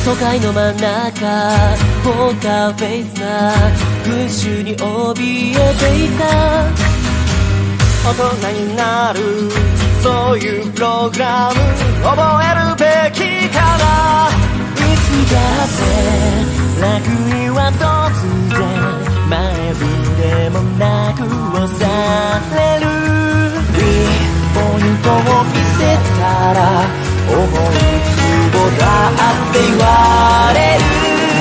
都会の真ん中ポーカーフェイスな群衆に怯えていた。 大人になるそういうプログラム覚えるべきかな。 いつだって楽には突然前触れもなく押される。 ポイントを見せたら思うツボだって言われる。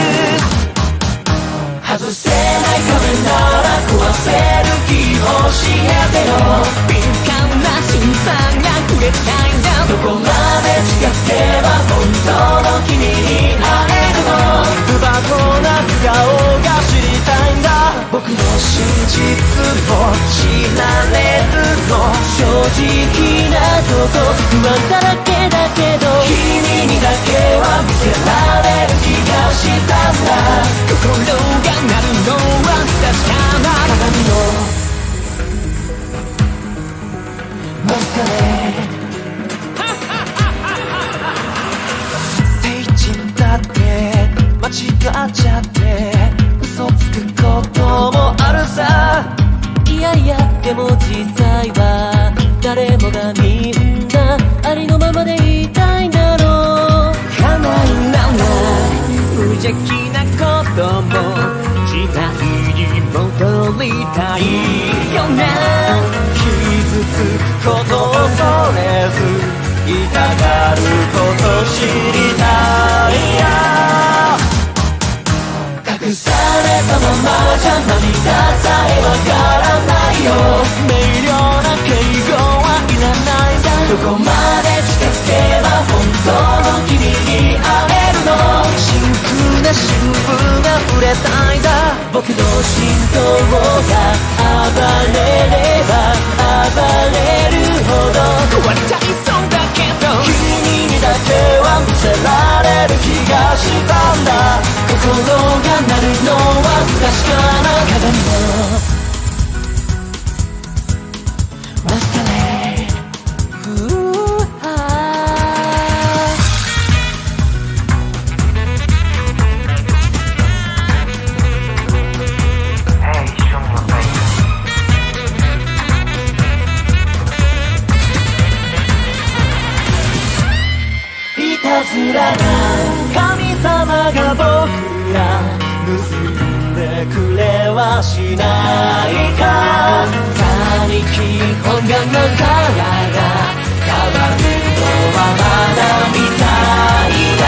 外せない壁なら壊せる気教えてよ。 敏感な審判が触れたいんだ。 どこまで近づけば本当の君に会えるの。不箱な顔が知りたいんだ。僕の真実を知られるの。 正直なこと不安だらけだけど君にだけは見せられる気がしたんだ。 心が鳴るのは確かな。 鏡のマスカレード。聖人だって間違っちゃって嘘つくこともあるさ。 いやいやでも実際は誰もがみんなありのままでいたいんだろう。 叶うな無邪気なことも時代に戻りたいよな。 傷つくことを恐れず痛がること知りたいや。隠されたままじゃ涙さえわからないよ。明瞭な敬語はいらないんだ。どこまで近づけば本当の君に会えるの。真空な新聞が触れたいんだ。 僕の心臓が暴れれば暴れるほど壊れちゃいそうだけど君にだけは見せられる気がしたんだ。心が鳴るのは不確かな鏡のマスカレード。いたずらな神様が僕ら盗んでくれはしないか。他に基本がのからがカバンのままだみたい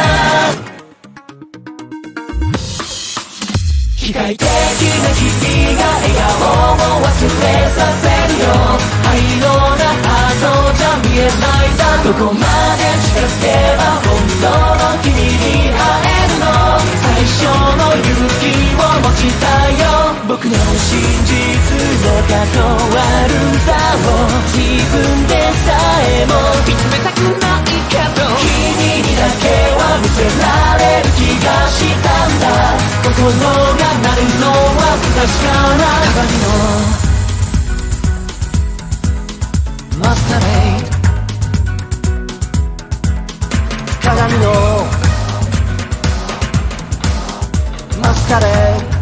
だ。機械的な君が笑顔を忘れさせるよ。灰色なハートじゃ見えないんだ。どこまで近づけば本当の君に会えるの。最初の勇気を持ちたいよ。僕の真実の数悪さを自分でさえも認めたくないけど君にだけは見せられる気がしたんだ。心が鳴るのは不確かな鏡のマスカレード。鏡のマスカレード。